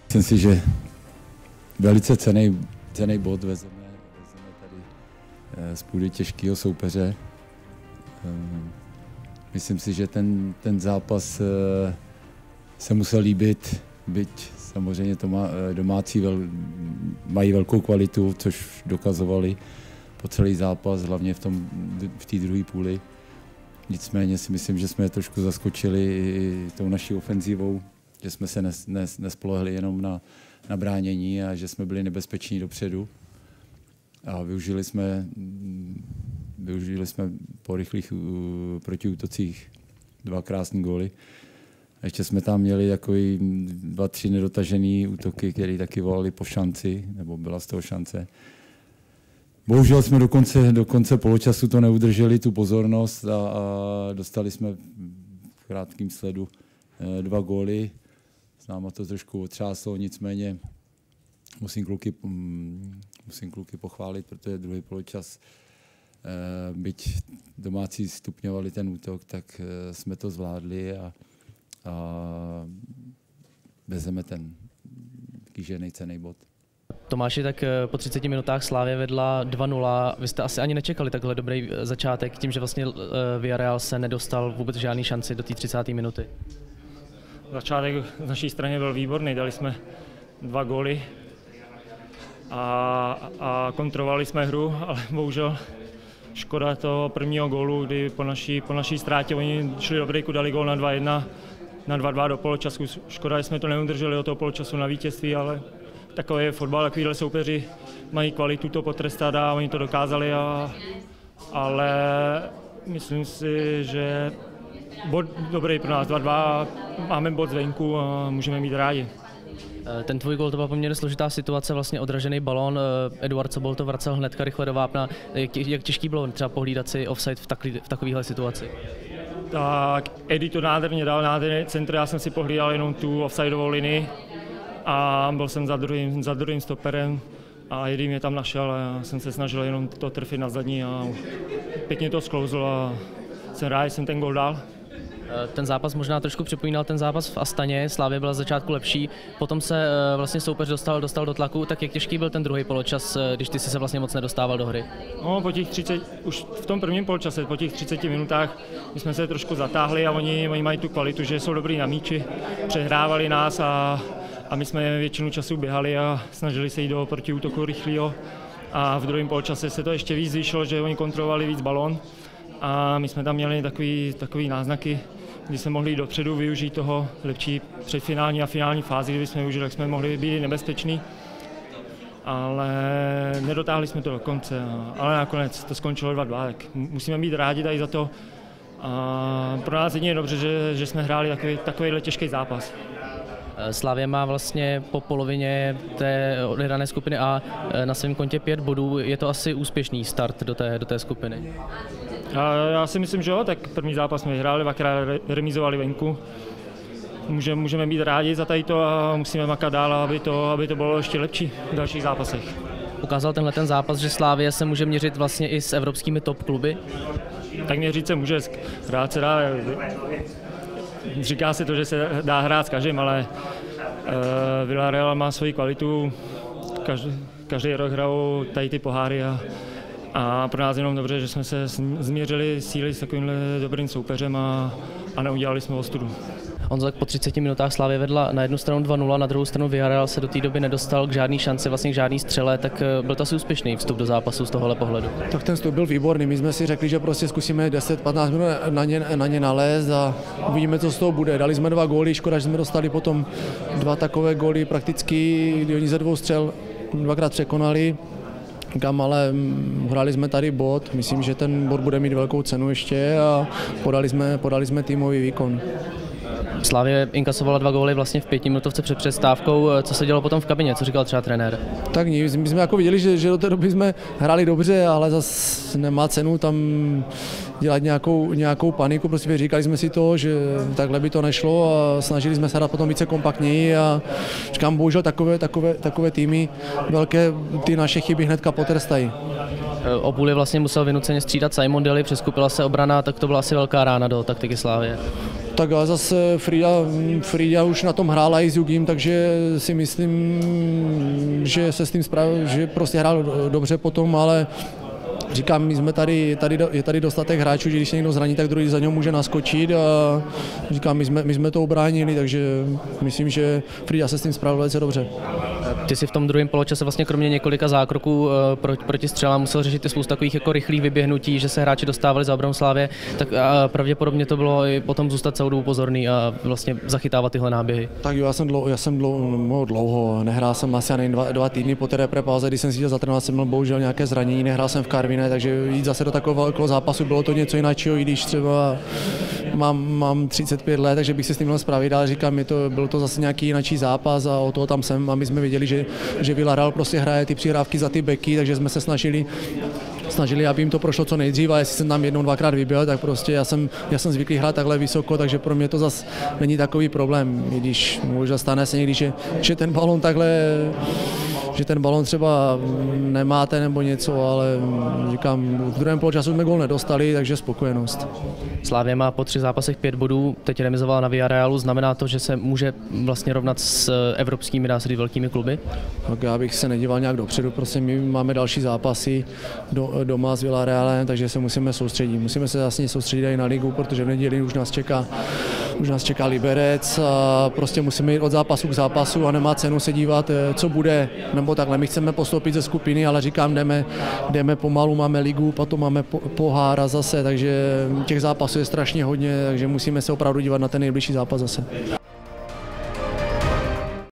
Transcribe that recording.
Myslím si, že velice cenný bod vezeme tady z půdy těžkého soupeře. Myslím si, že ten zápas se musel líbit, byť samozřejmě domácí mají velkou kvalitu, což dokazovali po celý zápas, hlavně v té druhé půli. Nicméně si myslím, že jsme je trošku zaskočili i tou naší ofenzivou, že jsme se nespolehli jenom na bránění a že jsme byli nebezpeční dopředu. A využili jsme po rychlých protiútocích 2 krásné góly. A ještě jsme tam měli takový 2-3 nedotažené útoky, které taky volali po šanci, nebo byla z toho šance. Bohužel jsme do konce poločasu to neudrželi, tu pozornost, a dostali jsme v krátkém sledu 2 góly. S náma to trošku otřáslo, nicméně musím kluky pochválit, protože druhý poločas, byť domácí stupňovali ten útok, tak jsme to zvládli a vezeme ten kýžený cenný bod. Tomáši, tak po 30 minutách Slavia vedla 2-0. Vy jste asi ani nečekali takhle dobrý začátek, tím, že vlastně Villarreal se nedostal vůbec žádný šanci do té 30. minuty. Začátek z naší strany byl výborný, dali jsme 2 góly a kontrolovali jsme hru, ale bohužel škoda toho prvního gólu, kdy po naší ztrátě oni šli do breaku, dali gól na 2-1, na 2-2 do poločasu. Škoda, že jsme to neudrželi do toho poločasu na vítězství, ale takový je fotbal, takovýhle soupeři mají kvalitu to potrestat a oni to dokázali, ale myslím si, že bod dobrý pro nás, 2-2, máme bod zvenku a můžeme mít rádi. Ten tvůj gól, to byla poměrně složitá situace, vlastně odražený balón, Eduard Sobol to vracel hnedka rychle do vápna. Jak těžký bylo třeba pohlídat si offside v takovéhle situaci? Tak Edy to nádherně dal, nádherný centr, já jsem si pohlídal jenom tu offsideovou linii a byl jsem za druhým stoperem a Edy mě tam našel a já jsem se snažil jenom to trefit na zadní a pěkně to sklouzlo a jsem rád, že jsem ten gól dal. Ten zápas možná trošku připomínal ten zápas v Astaně, Slavia byla z začátku lepší, potom se vlastně soupeř dostal do tlaku, tak jak těžký byl ten druhý poločas, když ty si se vlastně moc nedostával do hry? No, už v tom prvním poločase, po těch 30 minutách, my jsme se trošku zatáhli a oni mají tu kvalitu, že jsou dobrý na míči, přehrávali nás a my jsme většinu času běhali a snažili se jít do protiútoku rychlého a v druhém poločase se to ještě víc zvýšilo, že oni kontrolovali víc balón a my jsme tam měli takový náznaky, kdy jsme mohli dopředu využít toho lepší předfinální a finální fázi, kdyby jsme využili, tak jsme mohli být nebezpeční. Ale nedotáhli jsme to do konce, ale nakonec to skončilo 2-2, tak musíme být rádi tady za to. A pro nás jedině je dobře, že jsme hráli takovýhle těžký zápas. Slavia má vlastně po polovině té odehrané skupiny A na svém kontě 5 bodů. Je to asi úspěšný start do té skupiny? Já si myslím, že jo, tak první zápas jsme vyhráli, 2krát remizovali venku. Můžeme být rádi za to a musíme makat dál, aby to bylo ještě lepší v dalších zápasech. Ukázal ten zápas, že Slavia se může měřit vlastně i s evropskými top kluby? Tak měřit se může, hrát se dá. Říká se to, že se dá hrát s každým, ale Villarreal má svoji kvalitu, každý rok hrajou tady ty poháry a pro nás jenom dobře, že jsme se změřili síly s takovýmhle dobrým soupeřem a neudělali jsme ostudu. Honzo, po 30 minutách Slavia vedla na jednu stranu 2-0, na druhou stranu Villarreal se do té doby nedostal k žádný šanci, vlastně k žádný střele, tak byl to asi úspěšný vstup do zápasu z tohohle pohledu. Tak ten vstup byl výborný, my jsme si řekli, že prostě zkusíme 10-15 minut na ně nalézt a uvidíme, co z toho bude. Dali jsme 2 góly, škoda, že jsme dostali potom 2 takové góly prakticky, kdy oni ze 2 střel 2krát překonali. Ale hráli jsme tady bod, myslím, že ten bod bude mít velkou cenu ještě a podali jsme týmový výkon. Slavia inkasovala 2 góly vlastně v 5minutovce před přestávkou. Co se dělo potom v kabině? Co říkal třeba trenér? Tak nic, my jsme jako viděli, že do té doby jsme hráli dobře, ale zase nemá cenu tam dělat nějakou paniku. Prostě říkali jsme si to, že takhle by to nešlo a snažili jsme se hrát potom více kompaktněji a říkám, bohužel takové týmy velké ty naše chyby hnedka potrestají. O půli vlastně musel vynuceně střídat Simon Daly, přeskupila se obrana, tak to byla asi velká rána do taktiky Slavie. Tak ale zase Frida už na tom hrála i s Jugim, takže si myslím, že se s tím že prostě hrál dobře potom, ale říkám, my jsme je tady dostatek hráčů, že když se někdo zraní, tak druhý za něho může naskočit a říkám, my jsme to ubránili, takže myslím, že Frida se s tím spravil velice dobře. Ty si v tom druhém poločase vlastně kromě několika zákroků proti střelám musel řešit spoustu takových jako rychlých vyběhnutí, že se hráči dostávali za obranu Slavie, tak pravděpodobně to bylo i potom zůstat celou dobu pozorný a vlastně zachytávat tyhle náběhy. Tak jo, já jsem dlouho, nehrál jsem asi ani 2 týdny po té repre-pauze, když jsem si zatrénoval, jsem měl bohužel nějaké zranění, nehrál jsem v Karviné, takže jít zase do takového velkého zápasu bylo to něco jiného, i když třeba mám 35 let, takže bych si s tím měl spravit, ale říkám, byl to zase nějaký jiný zápas a o toho tam jsem a my jsme viděli, že Villarreal prostě hraje ty přihrávky za ty beky, takže jsme se snažili, aby jim to prošlo co nejdřív a jestli jsem tam 1-2krát vyběl, tak prostě já jsem zvyklý hrát takhle vysoko, takže pro mě to zase není takový problém, i když možná stane se někdy, že ten balon takhle, že ten balon třeba nemáte nebo něco, ale říkám, v druhém poločasu jsme gól nedostali, takže spokojenost. Slavia má po 3 zápasech 5 bodů, teď remizovala na Villarrealu, znamená to, že se může vlastně rovnat s evropskými, dá se říct, velkými kluby? Tak já bych se nedíval nějak dopředu, prostě my máme další zápasy doma s Villarrealem, takže se musíme soustředit. Musíme se vlastně soustředit i na ligu, protože v neděli už nás čeká Liberec a prostě musíme jít od zápasu k zápasu a nemá cenu se dívat, co bude, nebo takhle. My chceme postoupit ze skupiny, ale říkám, jdeme pomalu, máme ligu, potom máme pohár a zase, takže těch zápasů je strašně hodně, takže musíme se opravdu dívat na ten nejbližší zápas zase.